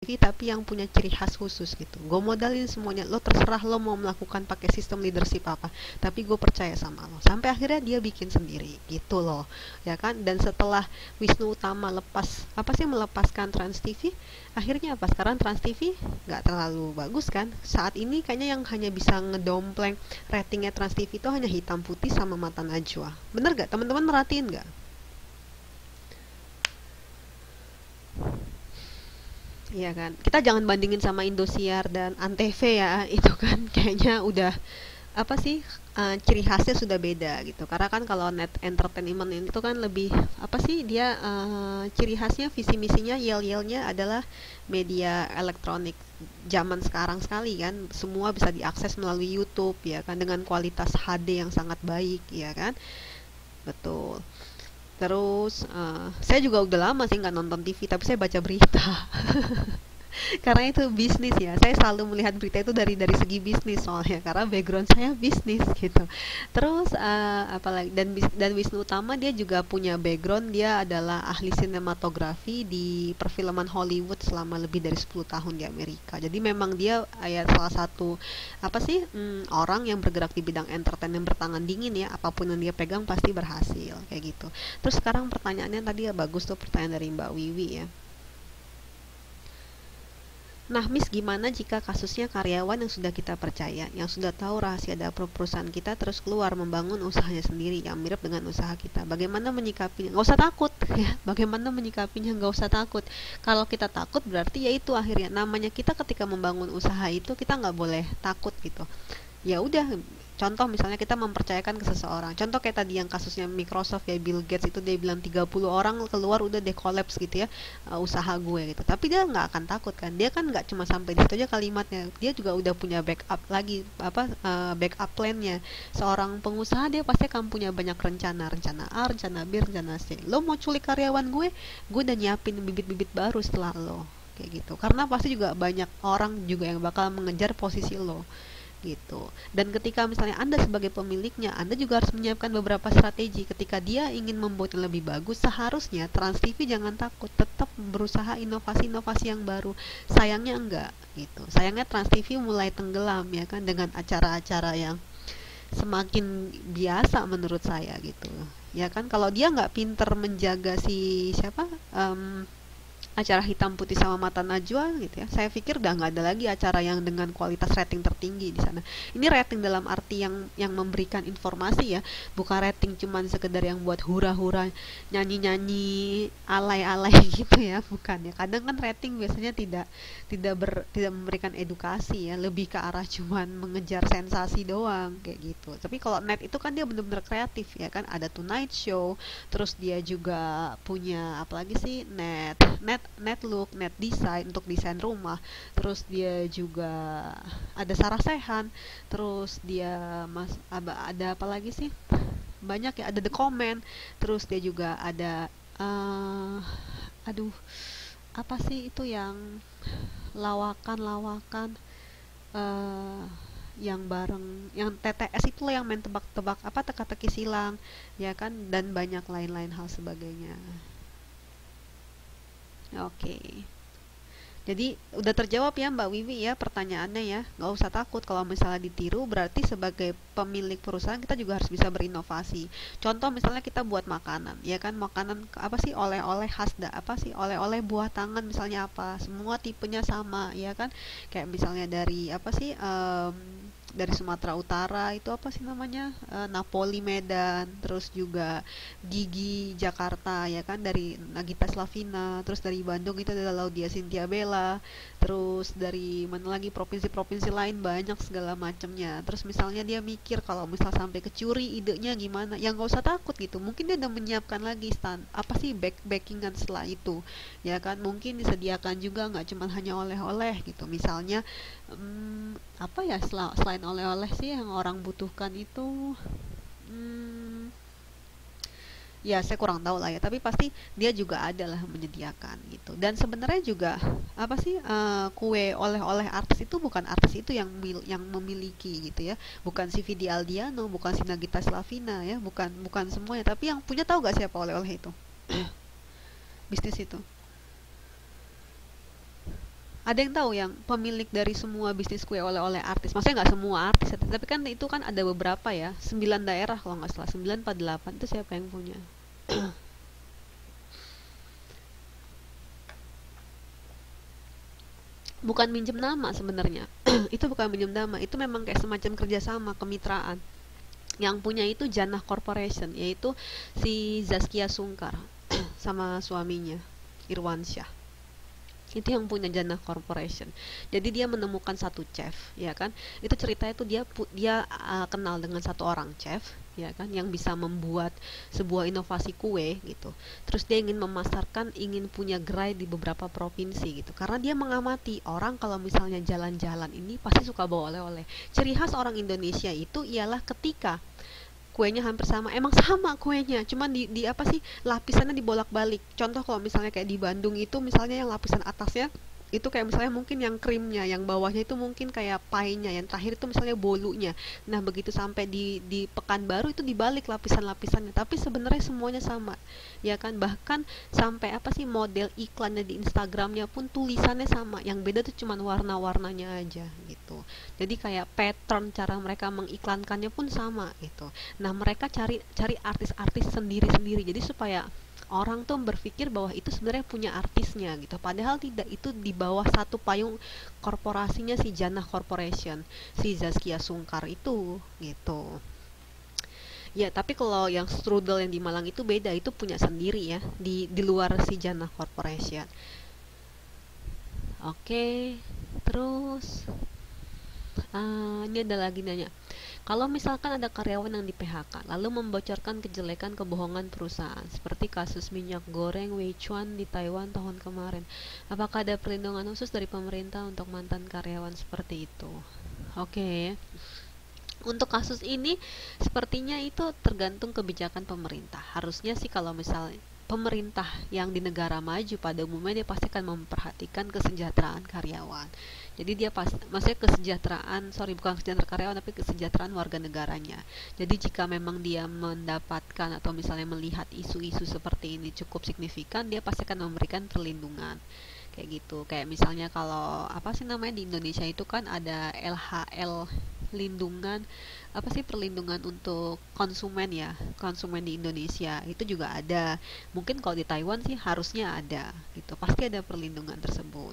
TV tapi yang punya ciri khas khusus gitu. Gue modalin semuanya, lo terserah lo mau melakukan pakai sistem leadership apa, tapi gue percaya sama lo. Sampai akhirnya dia bikin sendiri gitu loh, ya kan. Dan setelah Wisnu Utama melepaskan Trans TV, akhirnya apa, sekarang Trans TV nggak terlalu bagus kan saat ini. Kayaknya yang hanya bisa ngedompleng ratingnya Trans TV itu hanya Hitam Putih sama Mata Najwa. Bener gak teman-teman, merhatiin gak? Iya kan, kita jangan bandingin sama Indosiar dan Antv ya, itu kan kayaknya udah apa sih, ciri khasnya sudah beda gitu. Karena kan kalau net entertainment itu kan lebih apa sih, dia ciri khasnya visi misinya yel-yelnya adalah media elektronik zaman sekarang sekali kan, semua bisa diakses melalui YouTube ya kan, dengan kualitas HD yang sangat baik ya kan. Betul. Terus saya juga udah lama sih nggak nonton TV, tapi saya baca berita. Karena itu bisnis ya, saya selalu melihat berita itu dari segi bisnis soalnya, karena background saya bisnis gitu. Terus apalagi, dan Wisnu Utama dia juga punya background, dia adalah ahli sinematografi di perfilman Hollywood selama lebih dari 10 tahun di Amerika. Jadi memang dia salah satu apa sih, orang yang bergerak di bidang entertain yang bertangan dingin ya, apapun yang dia pegang pasti berhasil kayak gitu. Terus sekarang pertanyaannya tadi ya, bagus tuh pertanyaan dari Mbak Wiwi ya. Nah, Miss, gimana jika kasusnya karyawan yang sudah kita percaya, yang sudah tahu rahasia dapur perusahaan kita, terus keluar membangun usahanya sendiri yang mirip dengan usaha kita? Bagaimana menyikapinya? Nggak usah takut, ya. Bagaimana menyikapinya? Nggak usah takut. Kalau kita takut, berarti ya itu akhirnya. Namanya kita ketika membangun usaha itu, kita nggak boleh takut gitu. Ya udah, contoh misalnya kita mempercayakan ke seseorang, contoh kayak tadi yang kasusnya Microsoft ya, Bill Gates itu dia bilang 30 orang keluar udah deh collapse gitu ya, usaha gue gitu. Tapi dia nggak akan takut kan, dia kan nggak cuma sampai di situ aja kalimatnya, dia juga udah punya backup lagi, backup plannya. Seorang pengusaha dia pasti akan punya banyak rencana, rencana A, rencana B, rencana C. Lo mau culik karyawan gue udah nyiapin bibit-bibit baru setelah lo kayak gitu, karena pasti juga banyak orang juga yang bakal mengejar posisi lo gitu. Dan ketika misalnya Anda sebagai pemiliknya, Anda juga harus menyiapkan beberapa strategi. Ketika dia ingin membuat yang lebih bagus, seharusnya Trans TV jangan takut, tetap berusaha inovasi-inovasi yang baru. Sayangnya enggak gitu. Sayangnya Trans TV mulai tenggelam ya kan, dengan acara-acara yang semakin biasa menurut saya gitu. Ya kan, kalau dia nggak pinter menjaga si siapa, acara Hitam Putih sama Mata Najwa gitu ya, saya pikir udah nggak ada lagi acara yang dengan kualitas rating tertinggi di sana. Ini rating dalam arti yang memberikan informasi ya, bukan rating cuman sekedar yang buat hura-hura, nyanyi-nyanyi alay-alay gitu ya, bukan ya. Kadang kan rating biasanya tidak memberikan edukasi ya, lebih ke arah cuman mengejar sensasi doang kayak gitu. Tapi kalau net itu kan dia benar-benar kreatif ya kan, ada Tonight Show, terus dia juga punya apalagi sih, net look, net design untuk desain rumah. Terus dia juga ada Sarah Sechan, terus dia ada apa lagi sih? Banyak ya, ada The Comment, terus dia juga ada aduh, apa sih itu yang lawakan-lawakan, eh yang bareng, yang TTS itu loh, yang main tebak-tebak apa, teka-teki silang ya kan, dan banyak lain-lain hal sebagainya. Oke. Jadi udah terjawab ya Mbak Wiwi ya pertanyaannya ya. Nggak usah takut kalau misalnya ditiru, berarti sebagai pemilik perusahaan kita juga harus bisa berinovasi. Contoh misalnya kita buat makanan, ya kan, makanan apa sih, oleh-oleh khas apa sih, oleh-oleh buah tangan misalnya apa, semua tipenya sama ya kan. Kayak misalnya dari apa sih, dari Sumatera Utara itu apa sih namanya, Napoli Medan, terus juga Gigi Jakarta ya kan, dari Nagita Slavina, terus dari Bandung itu adalah Laudia Cynthia Bella, terus dari mana lagi, provinsi-provinsi lain banyak segala macamnya. Terus misalnya dia mikir kalau misal sampai kecuri idenya gimana, ya nggak usah takut gitu, mungkin dia udah menyiapkan lagi apa sih, backingan setelah itu ya kan. Mungkin disediakan juga nggak cuma hanya oleh-oleh gitu, misalnya apa ya, selain oleh-oleh sih yang orang butuhkan itu, hmm, ya saya kurang tahu lah ya, tapi pasti dia juga ada lah menyediakan gitu. Dan sebenarnya juga apa sih, kue oleh-oleh artis itu bukan artis itu yang memiliki gitu ya, bukan si Vidi Aldiano, bukan si Nagita Slavina ya, bukan bukan semuanya, tapi yang punya, tahu gak siapa oleh-oleh itu, bisnis itu Ada yang tahu yang pemilik dari semua bisnis kue oleh-oleh artis? Maksudnya nggak semua artis, tapi kan itu kan ada beberapa ya, 9 daerah kalau nggak salah, 9 atau 8 itu siapa yang punya? Bukan minjem nama sebenarnya. Itu bukan minjem nama, itu memang kayak semacam kerjasama, kemitraan. Yang punya itu Janah Corporation, yaitu si Zaskia Sungkar sama suaminya Irwansyah. Itu yang punya Jannah Corporation. Jadi dia menemukan satu chef, ya kan? Itu ceritanya tuh dia kenal dengan satu orang chef, ya kan, yang bisa membuat sebuah inovasi kue gitu. Terus dia ingin memasarkan, ingin punya gerai di beberapa provinsi gitu. Karena dia mengamati orang kalau misalnya jalan-jalan ini pasti suka bawa oleh-oleh. Ciri khas orang Indonesia itu ialah ketika kuenya hampir sama, emang sama kuenya, cuman di apa sih, lapisannya dibolak-balik. Contoh kalau misalnya kayak di Bandung itu, misalnya yang lapisan atasnya itu kayak misalnya mungkin yang krimnya, yang bawahnya itu mungkin kayak pie-nya, yang terakhir itu misalnya bolunya. Nah begitu sampai di Pekanbaru itu dibalik lapisan-lapisannya, tapi sebenarnya semuanya sama, ya kan. Bahkan sampai apa sih, model iklannya di Instagramnya pun tulisannya sama, yang beda tuh cuman warna-warnanya aja gitu. Jadi kayak pattern cara mereka mengiklankannya pun sama gitu. Nah mereka cari cari artis-artis sendiri-sendiri, jadi supaya orang tuh berpikir bahwa itu sebenarnya punya artisnya gitu, padahal tidak, itu di bawah satu payung korporasinya si Janah Corporation, si Zaskia Sungkar itu gitu. Ya tapi kalau yang strudel yang di Malang itu beda, itu punya sendiri ya, di luar si Janah Corporation. Oke, terus ini ada lagi nanya, kalau misalkan ada karyawan yang di PHK, lalu membocorkan kejelekan kebohongan perusahaan, seperti kasus minyak goreng Weichuan di Taiwan tahun kemarin, apakah ada perlindungan khusus dari pemerintah untuk mantan karyawan seperti itu? Oke. Untuk kasus ini sepertinya itu tergantung kebijakan pemerintah. Harusnya sih kalau misalnya pemerintah yang di negara maju pada umumnya dia pasti akan memperhatikan kesejahteraan karyawan. Jadi dia maksudnya kesejahteraan, sorry, bukan kesejahteraan karyawan tapi kesejahteraan warga negaranya. Jadi jika memang dia mendapatkan atau misalnya melihat isu-isu seperti ini cukup signifikan, dia pasti akan memberikan perlindungan. Kayak gitu. Kayak misalnya kalau apa sih namanya di Indonesia itu kan ada LHL, lindungan apa sih, perlindungan untuk konsumen ya, konsumen di Indonesia itu juga ada. Mungkin kalau di Taiwan sih harusnya ada gitu, pasti ada perlindungan tersebut.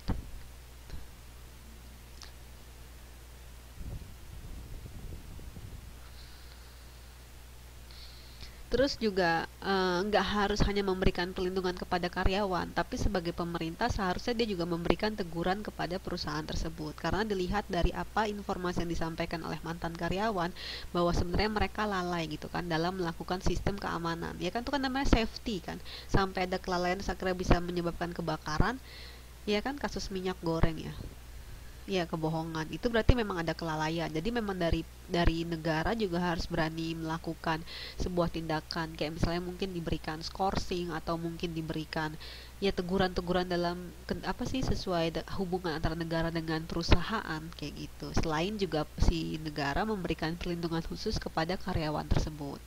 Terus juga nggak harus hanya memberikan perlindungan kepada karyawan, tapi sebagai pemerintah seharusnya dia juga memberikan teguran kepada perusahaan tersebut. Karena dilihat dari apa informasi yang disampaikan oleh mantan karyawan, bahwa sebenarnya mereka lalai gitu kan dalam melakukan sistem keamanan. Ya kan itu kan namanya safety kan. Sampai ada kelalaian akhirnya bisa menyebabkan kebakaran. Ya kan kasus minyak goreng ya. Ya, kebohongan. Itu berarti memang ada kelalaian. Jadi memang dari negara juga harus berani melakukan sebuah tindakan, kayak misalnya mungkin diberikan skorsing atau mungkin diberikan ya teguran-teguran dalam apa sih, sesuai hubungan antara negara dengan perusahaan kayak gitu. Selain juga si negara memberikan perlindungan khusus kepada karyawan tersebut.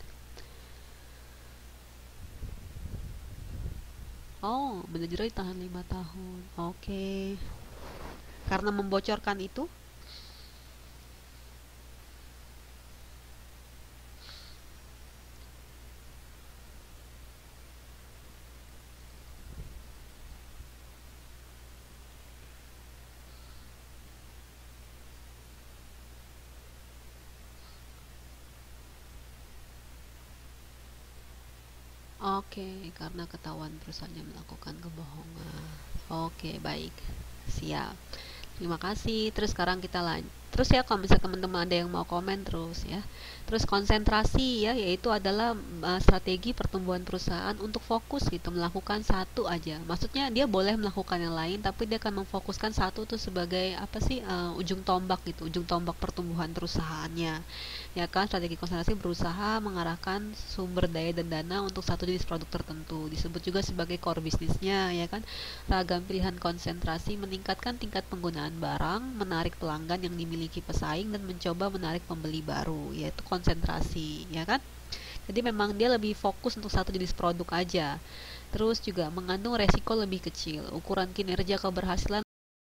Oh, manajer ditahan 5 tahun. Oke. Karena membocorkan itu. Oke, karena ketahuan perusahaannya melakukan kebohongan. Oke, baik. Siap. Terima kasih. Terus sekarang kita lanjut. Terus ya kalau misalnya teman-teman ada yang mau komen terus ya. Terus konsentrasi ya, yaitu adalah strategi pertumbuhan perusahaan untuk fokus gitu, melakukan satu aja. Maksudnya dia boleh melakukan yang lain, tapi dia akan memfokuskan satu tuh sebagai apa sih, ujung tombak gitu, ujung tombak pertumbuhan perusahaannya. Ya kan, strategi konsentrasi berusaha mengarahkan sumber daya dan dana untuk satu jenis produk tertentu. Disebut juga sebagai core bisnisnya, ya kan. Ragam pilihan konsentrasi meningkatkan tingkat penggunaan barang, menarik pelanggan yang dimiliki pesaing dan mencoba menarik pembeli baru, yaitu konsentrasi, ya kan. Jadi memang dia lebih fokus untuk satu jenis produk aja. Terus juga mengandung resiko lebih kecil. Ukuran kinerja keberhasilan